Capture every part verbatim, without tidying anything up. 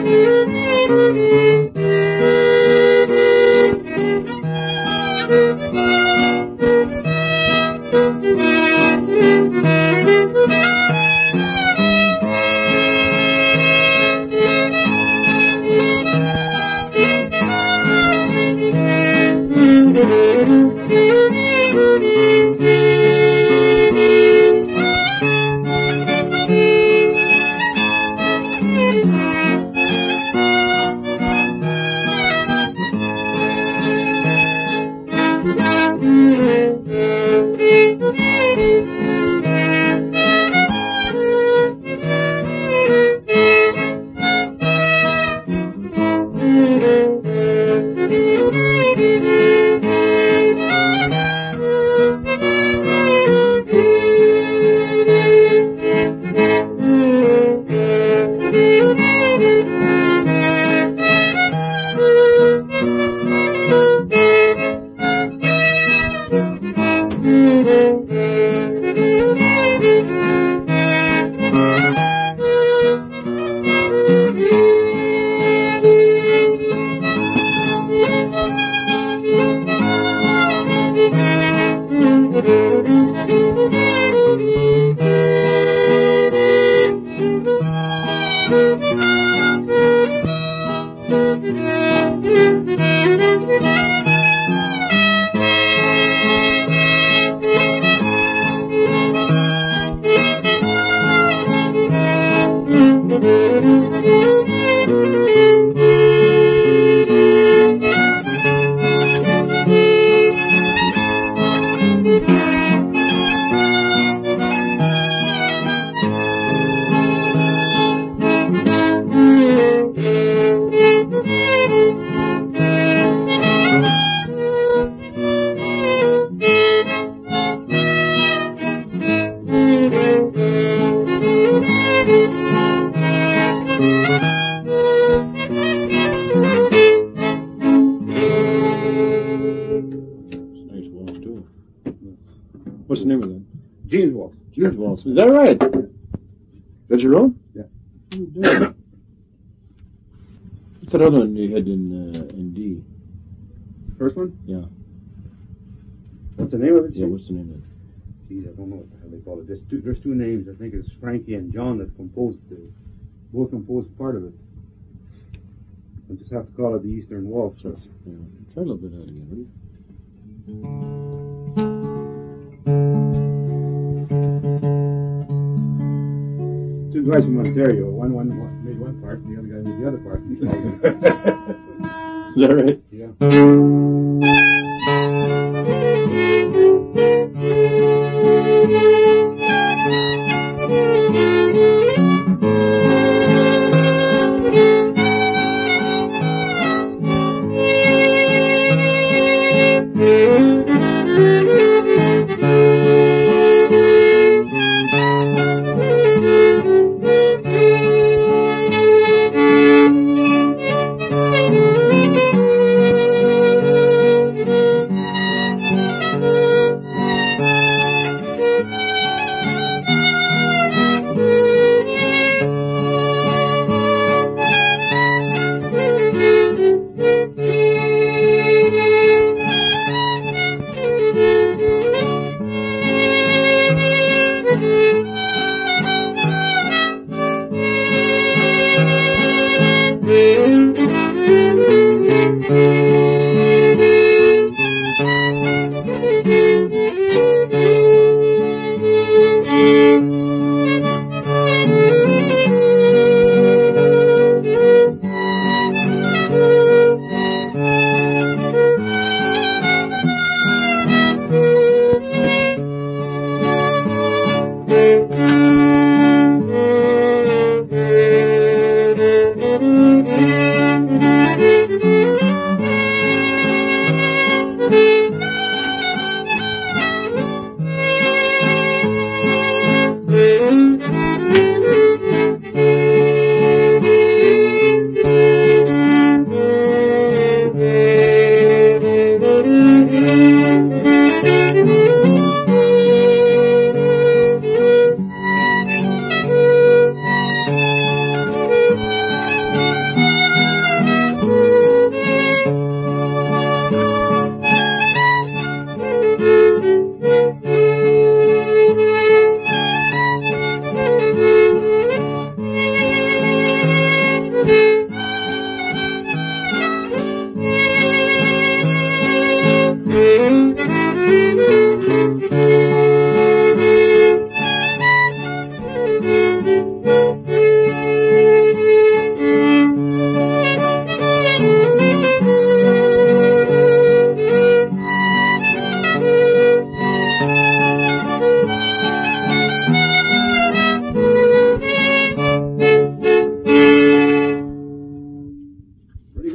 Is that right? That's your own? Yeah. Oh, what's that other one you had in uh, in D? First one? Yeah. What's the name of it? Yeah, what's the name of it? Geez, I don't know what the hell they call it. There's two, there's two names. I think it's Frankie and John that composed the, both composed part of it. I just have to call it the Eastern Waltz. Sure. Yeah. Try a little bit of that again, will you? Two guys from Ontario. One, one, one made one part, and the other guy made the other part. Is that right? Yeah.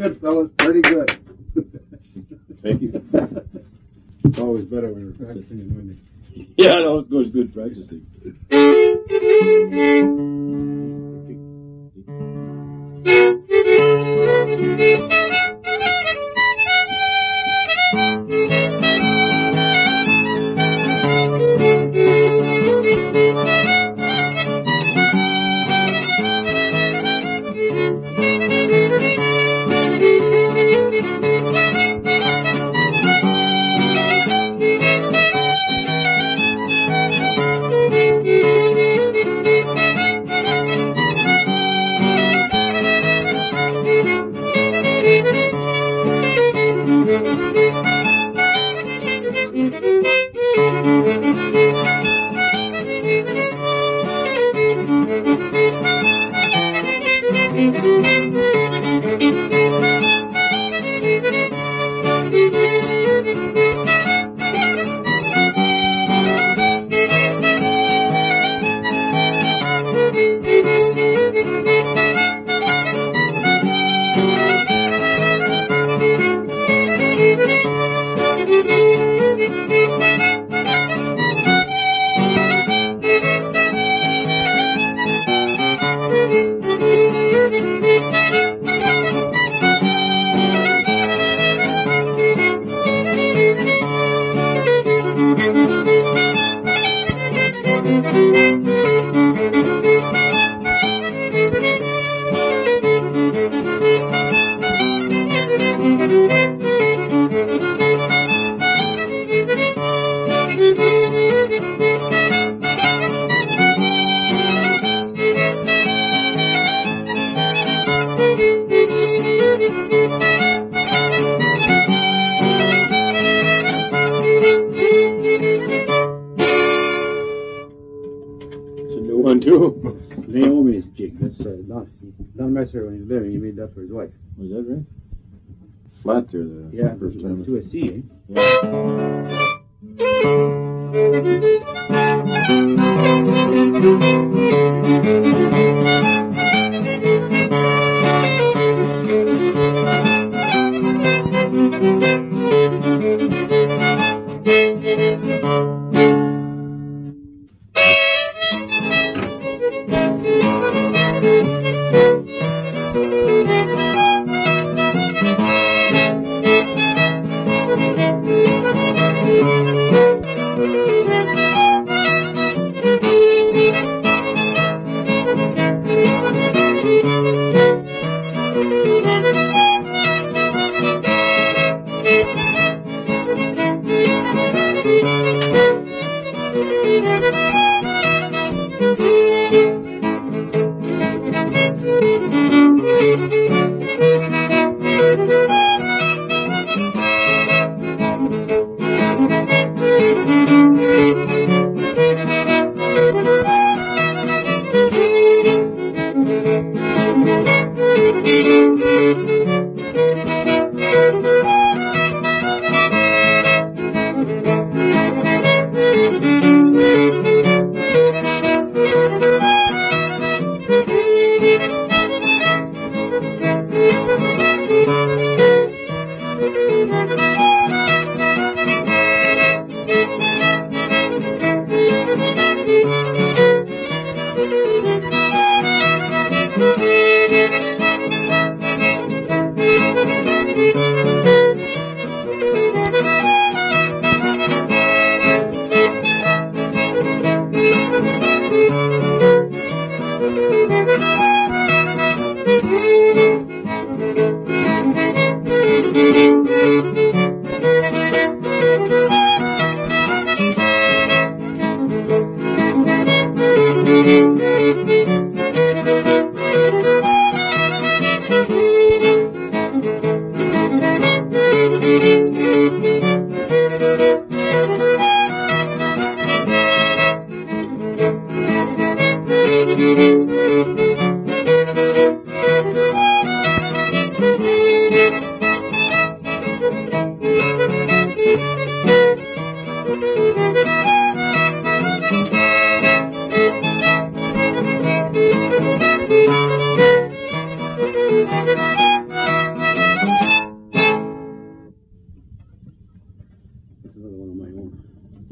good, fellas. Pretty good. Thank you. It's always better when we're practicing and winning. Yeah, it always goes good practicing. One too. Naomi's jig. That's uh, Don, Don Messer when he was living. He made that for his wife. Was that right? Flat there the Yeah, first time. to a C, eh?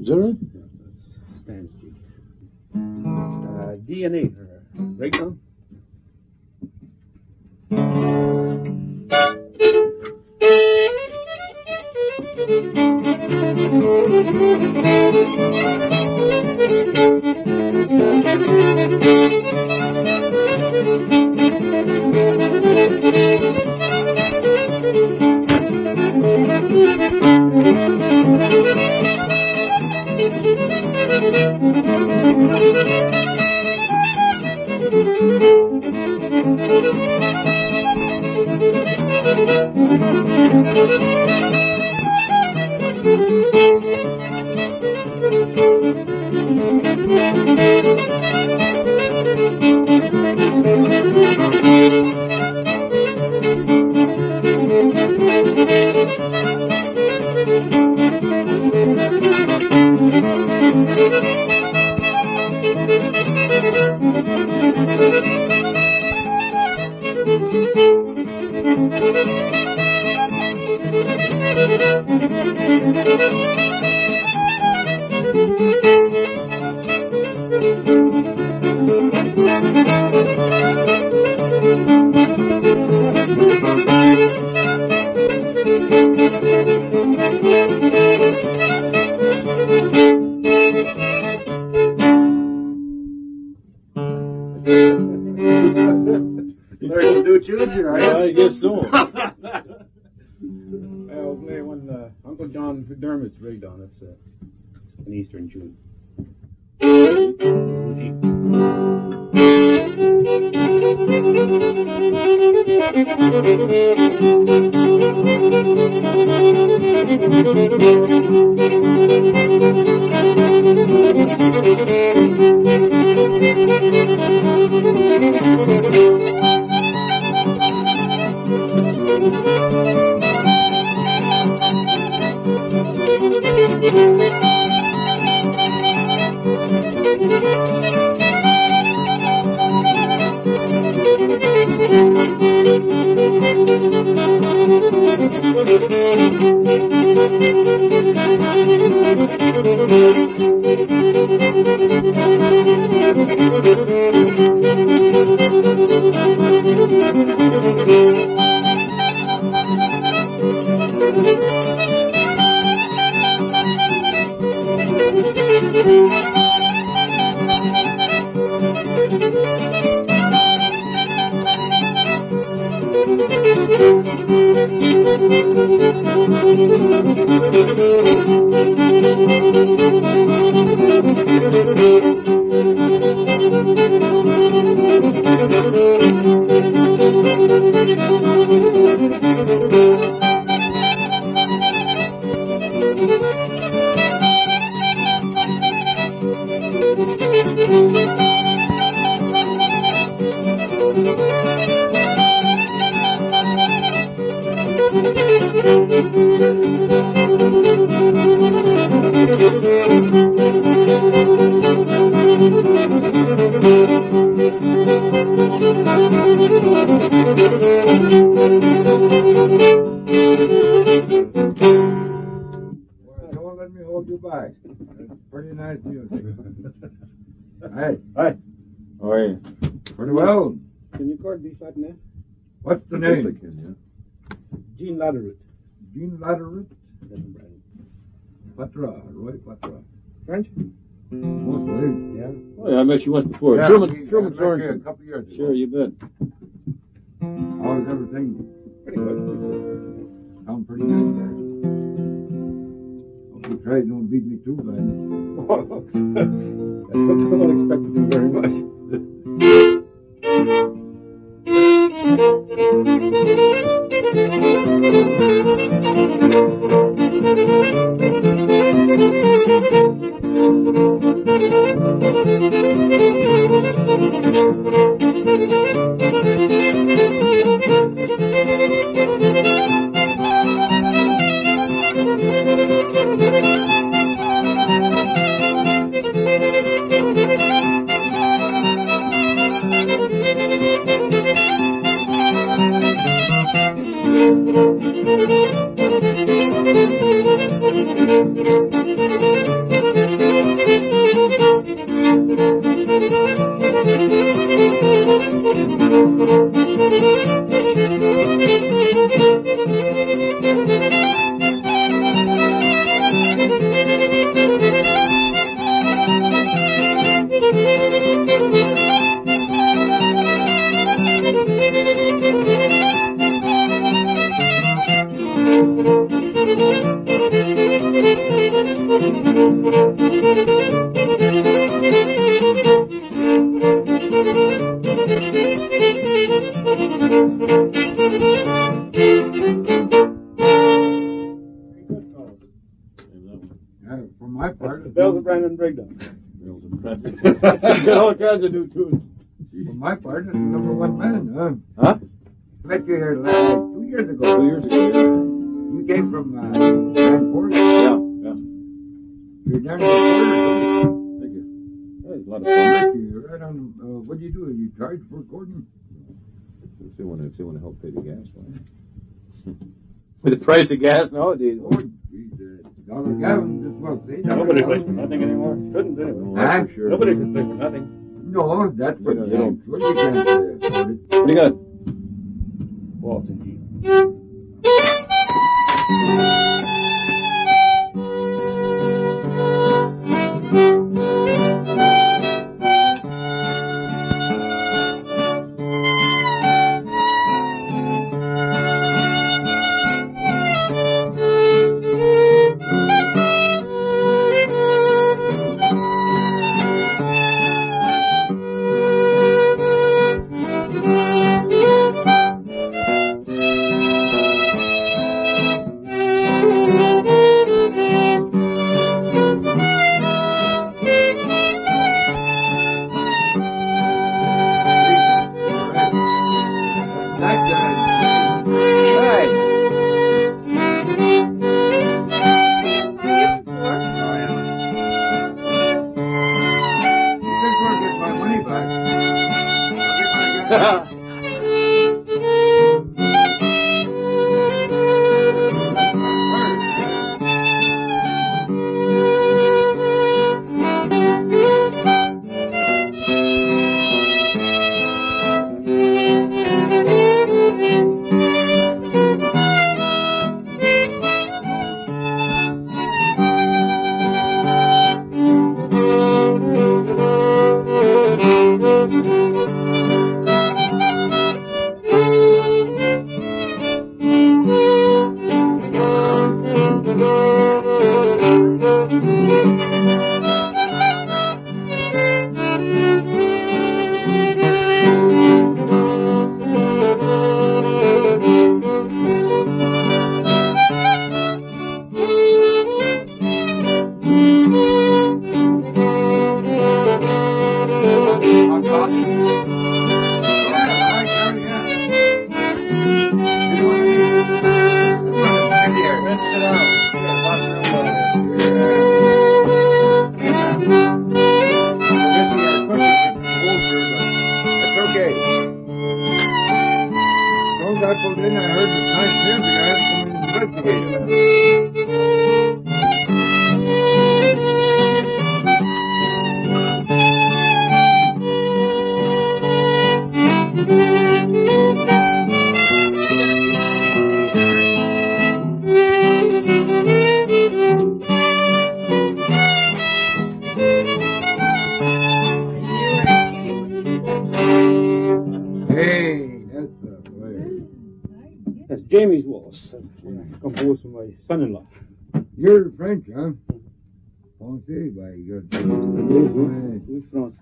Is that right? Yeah, that's Stan's G. Uh, D and A, uh, breakdown. Learn to do tunes, right? Yeah, I guess so. I'll play one, uh, Uncle John McDermott's breakdown. That's uh, an Eastern tune. Don't let me hold you back. It's pretty nice music. Hey, Hi. All right. pretty well. Can you chord B flat in F? What's the Yes, I name? can, Gene Laderoute. Eugene Laeroute? That's Patra, Roy Patra. French? Mostly. Yeah. yeah. Oh, yeah, I met you once before. Yeah, Truman, we- Truman I met you A Sorenson. couple of years ago. Sure, you bet. How's everything? Pretty good. Sound pretty nice there. Hope you try it, don't beat me too bad. I don't expect to do very much. For my part, the bells of Brandon Breakdown. Got all kinds of new tunes. For my part, it's the number one man, huh? Huh? Met you here like two years ago. Two years ago, yeah. You came from uh, Grand Forks? Yeah, yeah. You're down in the border, Thank you. That was a lot of too. fun. You're right on. Uh, what do you do? You charge for recording? If they want to, if they want to help pay the gas, right? With the price of gas nowadays. Oh, geez, uh, dollar gallon as well. See, Nobody plays for nothing anymore. Couldn't anyway. Well, that's Huh? for sure. Nobody can play for nothing. No, that's what They don't- they don't. Well, you can't uh, afford it. What do you got? Waltz and G. Jamie's Waltz, uh, composed for my son-in-law. You're French, huh? Français, by your Oui, France.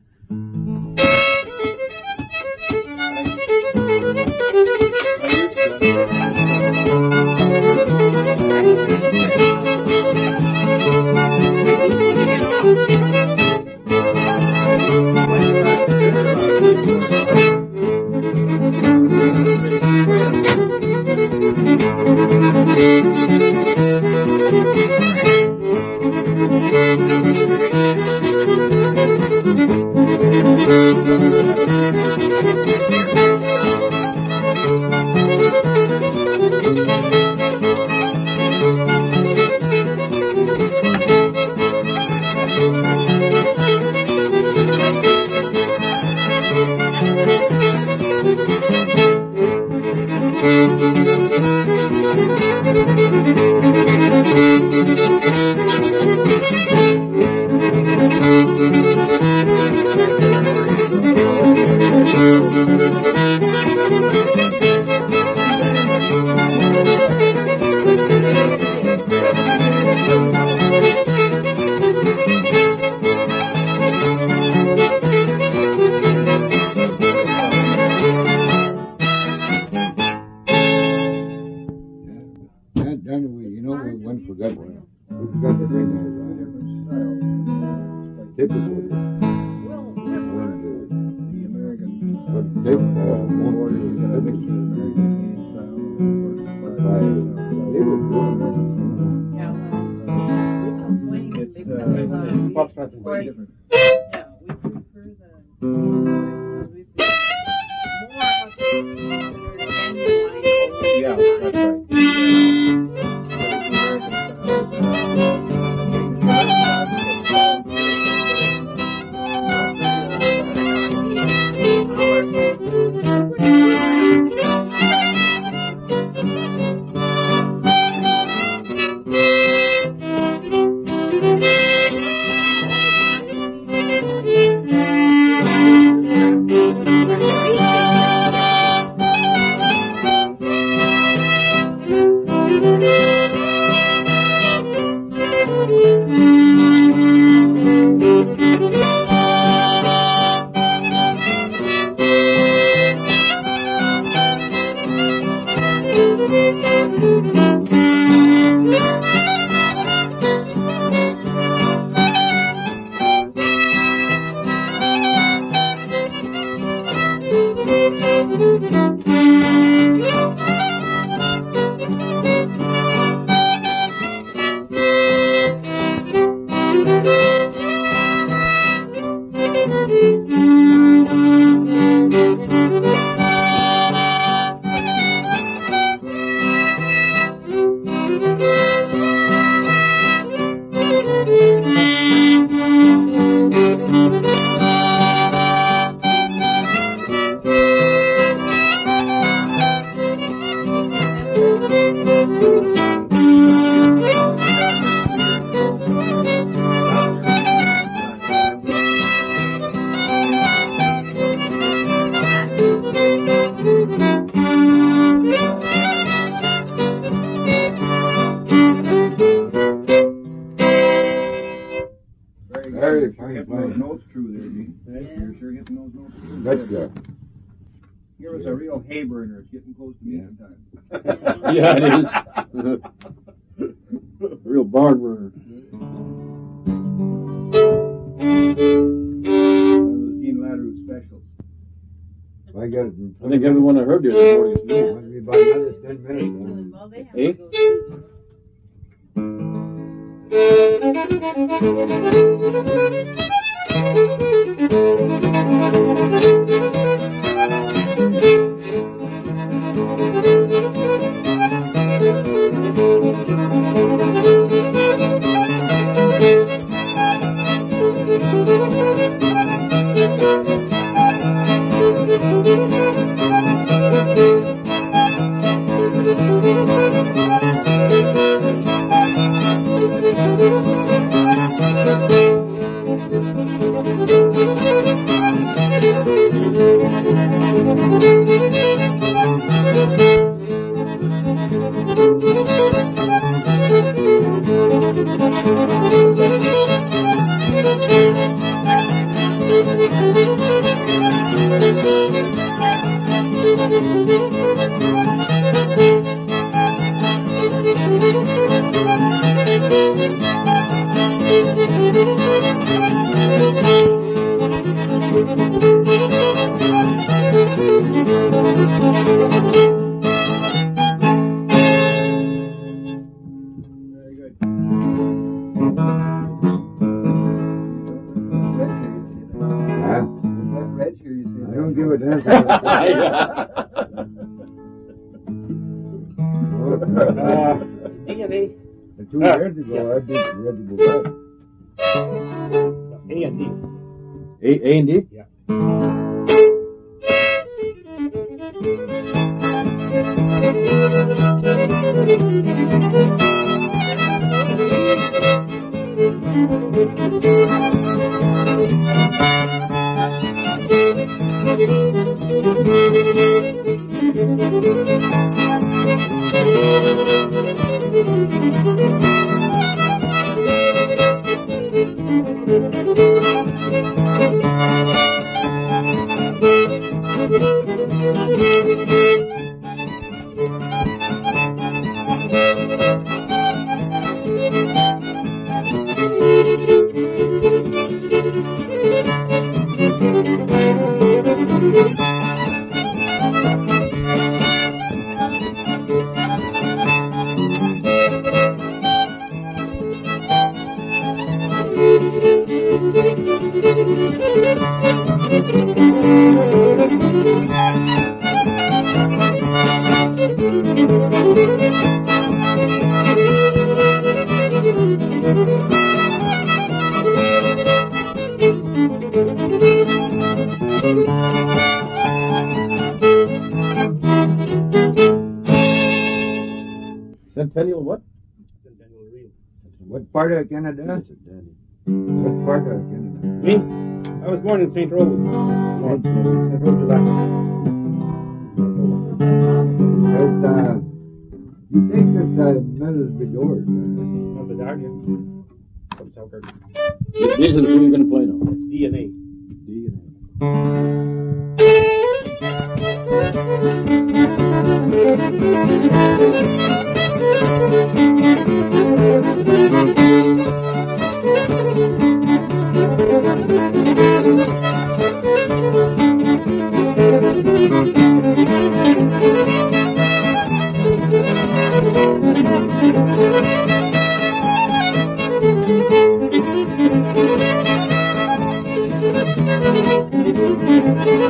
Yeah, it is. Real barn burner. Eugene Laeroute specials. I got it. I think everyone I heard here this morning is new. Might be about another ten minutes. Well, they have Eh? to go Two years ago, I did Red Bull Red. A and D. A, A and D? Yeah. Thank you. Centennial what? Centennial reel. What part of Canada? That's it, Danny. What part of Canada? Me? I was born in Saint Rose. Saint Rose, Alaska. There's, uh, you think that uh, metal is Bedard? Uh, Of the Dardia. From Selkirk. These are the two you're going to play now. It's D N A. D and A.